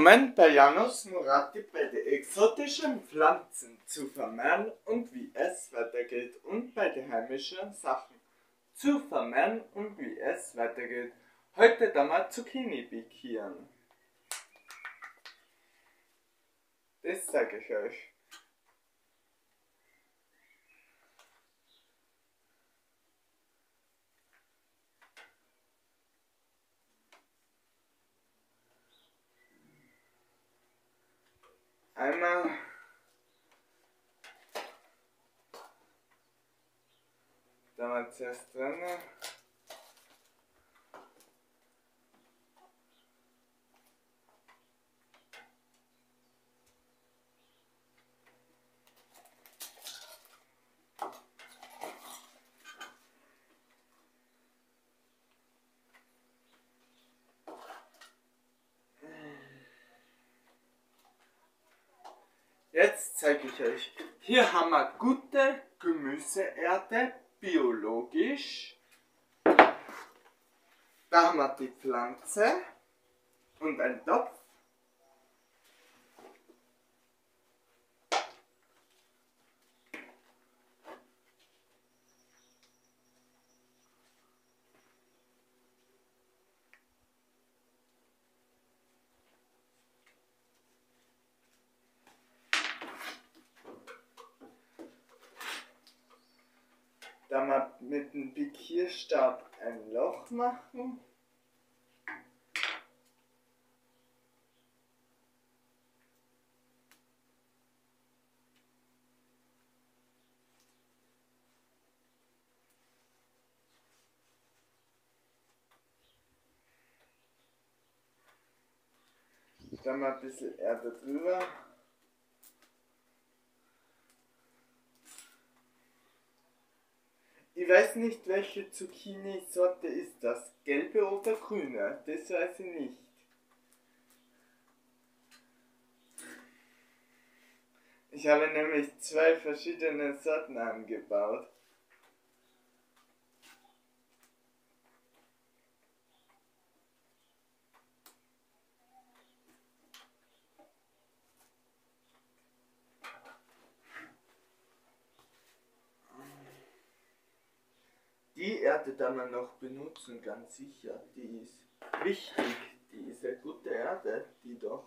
Willkommen bei Janus Murati bei den exotischen Pflanzen zu vermehren und wie es weitergeht und bei den heimischen Sachen zu vermehren und wie es weitergeht. Heute da mal Zucchini pikieren. Das sage ich euch. Einmal da mal zuerst drin. Jetzt zeige ich euch. Hier haben wir gute Gemüseerde, biologisch. Da haben wir die Pflanze und ein Topf. Da wir mit dem Pikierstab ein Loch machen. Dann mal ein bisschen Erde drüber. Ich weiß nicht, welche Zucchini-Sorte ist das. Gelbe oder grüne? Das weiß ich nicht. Ich habe nämlich zwei verschiedene Sorten angebaut. Die Erde, die man noch benutzen, ganz sicher, die ist wichtig, die ist eine gute Erde, die doch.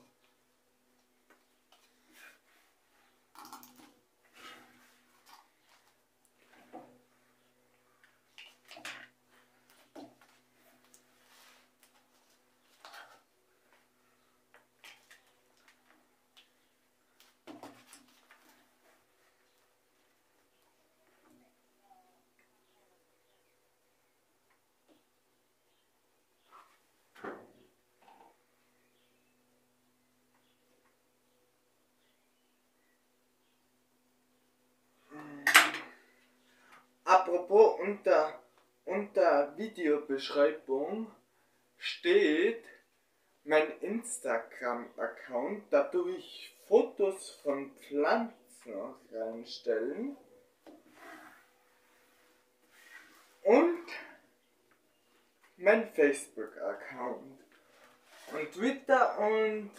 Apropos, unter Videobeschreibung steht mein Instagram-Account, da tue ich Fotos von Pflanzen reinstellen und mein Facebook-Account und Twitter und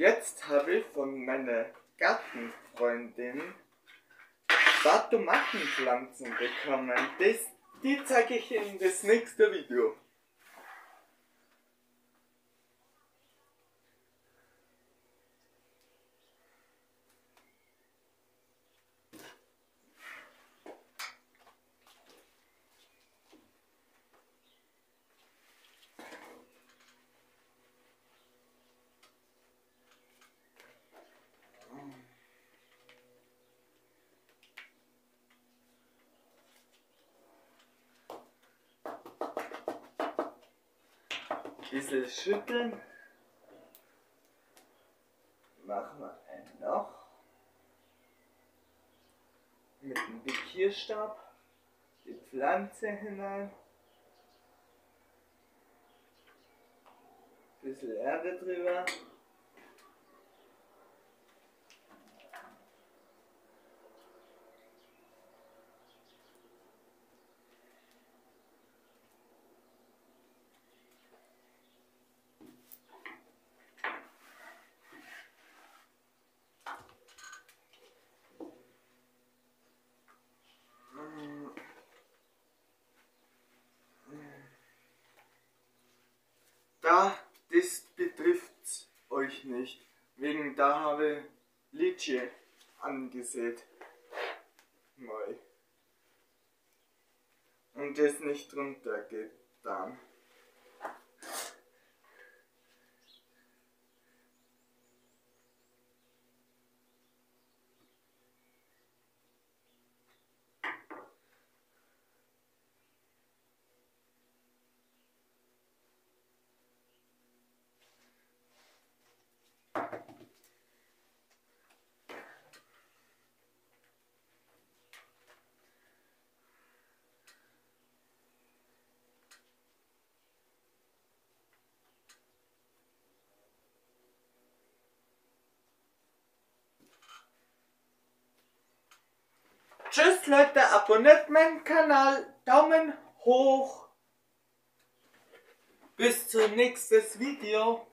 Jetzt habe ich von meiner Gartenfreundin paar Tomatenpflanzen bekommen. Die zeige ich in das nächste Video. Bisschen schütteln. Machen wir ein Loch mit dem Pikierstab, die Pflanze hinein, bisschen Erde drüber. Das betrifft euch nicht, wegen da habe ich Litsche angesät. Mal. Und das nicht drunter getan. Tschüss Leute, abonniert meinen Kanal, Daumen hoch. Bis zum nächsten Video.